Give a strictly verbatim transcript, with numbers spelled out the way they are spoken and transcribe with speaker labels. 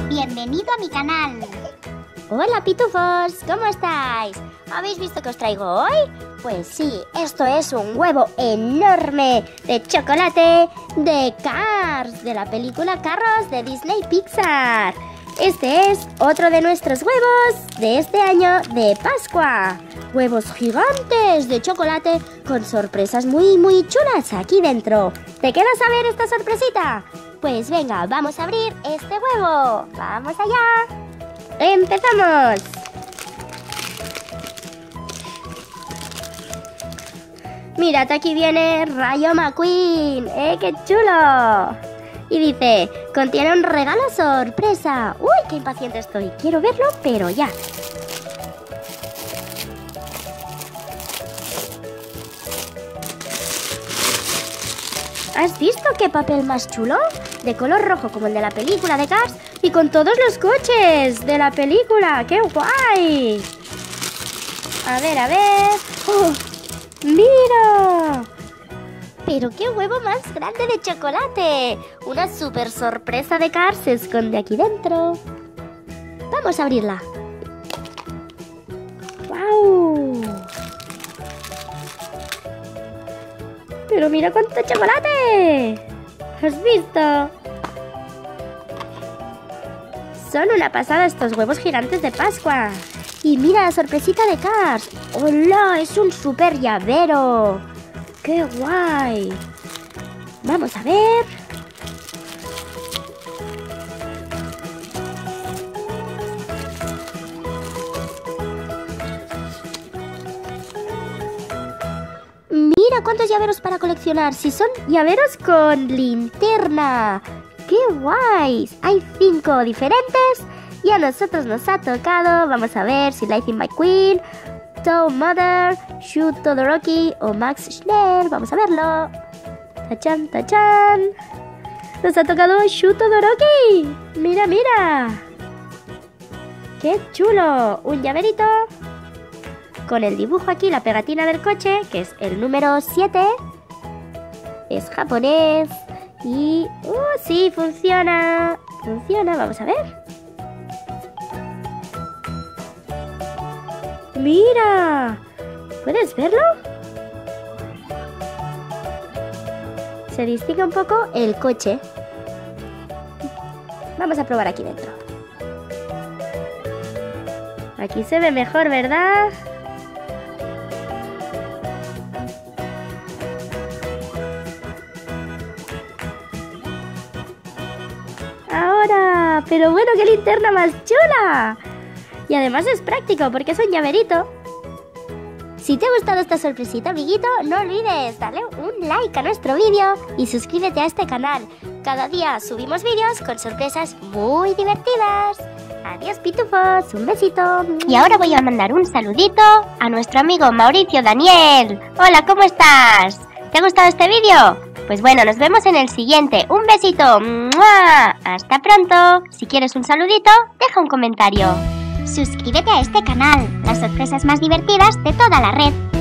Speaker 1: Bienvenido a mi canal.
Speaker 2: Hola pitufos, ¿cómo estáis? ¿Habéis visto que os traigo hoy? Pues sí, esto es un huevo enorme de chocolate de Cars, de la película Carros de Disney Pixar. Este es otro de nuestros huevos de este año de Pascua. Huevos gigantes de chocolate con sorpresas muy muy chulas aquí dentro. ¿Te queda saber esta sorpresita? Pues venga, vamos a abrir este huevo. ¡Vamos allá! ¡Empezamos! Mirad, aquí viene Rayo McQueen. ¡Eh, qué chulo! Y dice, contiene un regalo sorpresa. ¡Uy, qué impaciente estoy! Quiero verlo, pero ya. ¿Has visto qué papel más chulo? De color rojo como el de la película de Cars y con todos los coches de la película. ¡Qué guay! A ver, a ver... ¡Oh! ¡Mira! ¡Pero qué huevo más grande de chocolate! Una super sorpresa de Cars se esconde aquí dentro. Vamos a abrirla. ¡Guau! ¡Pero mira cuánto chocolate! ¿Has visto? Son una pasada estos huevos gigantes de Pascua. Y mira la sorpresita de Cars. ¡Hola! ¡Es un super llavero! ¡Qué guay! Vamos a ver. Mira cuántos llaveros para coleccionar. Si son llaveros con linterna. ¡Qué guays! Hay cinco diferentes y a nosotros nos ha tocado. Vamos a ver si Lightning McQueen, Tow Mother, Shoot Todoroki o Max Schnell. Vamos a verlo. ¡Tachan, tachan! Nos ha tocado Shoot Todoroki. ¡Mira, mira! ¡Qué chulo! Un llaverito con el dibujo aquí, la pegatina del coche, que es el número siete. Es japonés. Y... ¡Uh, sí! Funciona. Funciona. Vamos a ver. ¡Mira! ¿Puedes verlo? Se distingue un poco el coche. Vamos a probar aquí dentro. Aquí se ve mejor, ¿verdad? Ahora, pero bueno, qué linterna más chula. Y además es práctico porque es un llaverito. Si te ha gustado esta sorpresita, amiguito, no olvides darle un like a nuestro vídeo y suscríbete a este canal. Cada día subimos vídeos con sorpresas muy divertidas. Adiós, pitufos, un besito.
Speaker 1: Y ahora voy a mandar un saludito a nuestro amigo Mauricio Daniel. Hola, ¿cómo estás? ¿Te ha gustado este vídeo? Pues bueno, nos vemos en el siguiente. ¡Un besito! ¡Mua! ¡Hasta pronto! Si quieres un saludito, deja un comentario. Suscríbete a este canal, las sorpresas más divertidas de toda la red.